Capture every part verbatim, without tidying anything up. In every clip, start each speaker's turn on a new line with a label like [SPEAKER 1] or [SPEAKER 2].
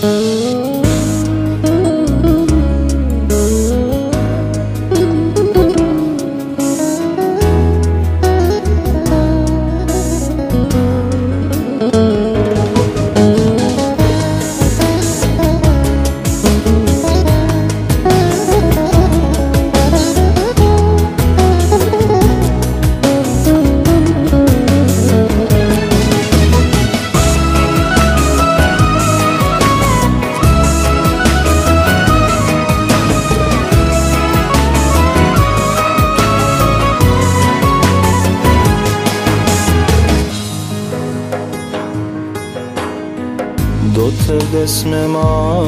[SPEAKER 1] Do të vdes me ma,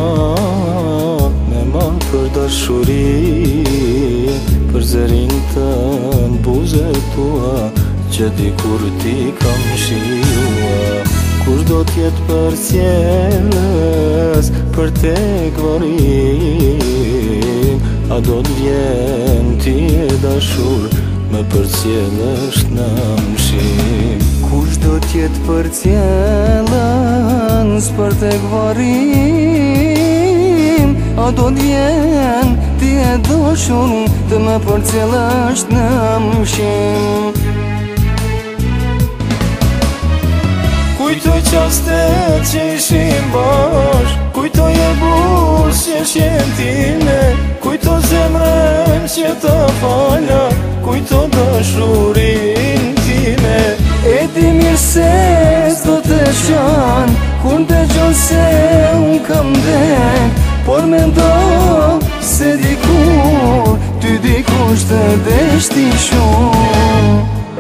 [SPEAKER 1] me ma për dashuri, për zërin të në buzët tua, që dikur ti kam shijua. Kur do t'jet për cjellës, për tek varim, a do t'vjen ti e dashur, me për cjellësht në mshim. Kush do t'jet për cjellës, për tek varim, a do t'vjen ti e dashur, të me për cjellësht në mshim. Kujtoj qastet që ishim bashk, kujtoj e bus që shjen time, kujto zemrën që të falja, kujto dashurin time. E di mirë se s'do të qanë, kur të gjonë se unë kam dek, por me ndo se dikur, ty dikush të deshti shumë.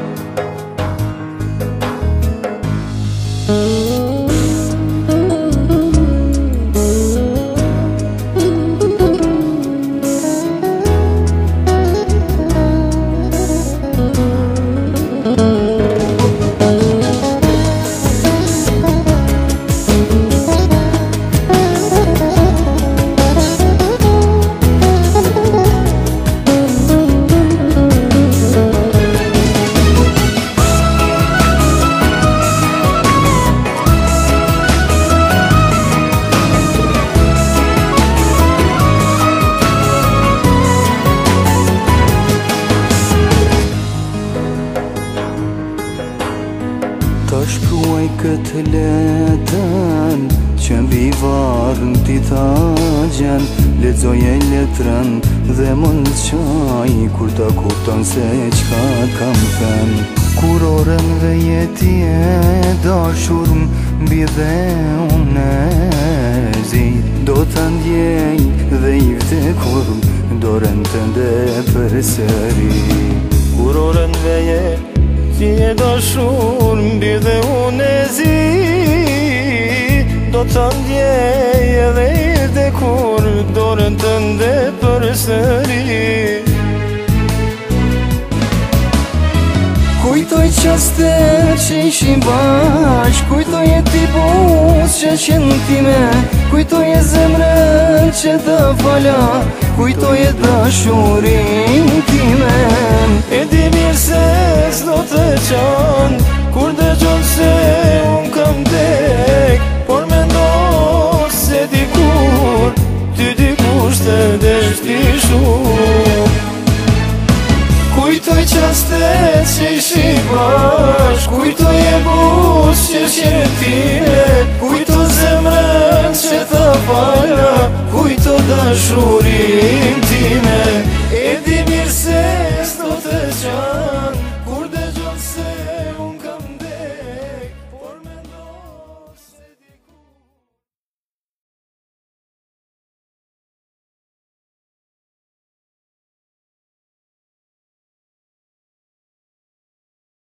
[SPEAKER 1] Ta shkruaj këtë letën, që mbi varën ti ta gjen, lexoje letrën dhe më në qaj, kur ta kupton se qka kam thën. Kur orën dhe jeti e dashur mbi dhe unë e zi, do të ndjej dhe i vdekur, dorën tënde për sëri. Kur orën dhe jeti ti e dashur mbi dhe unë e zi, do të ndjej edhe i vdekur, dorën tënde për sëri. Kujtoj qastet që ishim bashk, kujtoj e ti bus që qenë time, kujtoj e zemrën që të falja, kujtoj e dashurin time. E di mirë se s'do të qanë, kur dhe gjonë se unë kam dek, por me ndo se dikur, ty dikush të deshti shumë. Kujtoj qastet që ishim bashk, kujtoj e bus që qenë time, kujto zemrën që të falja, kujto dashur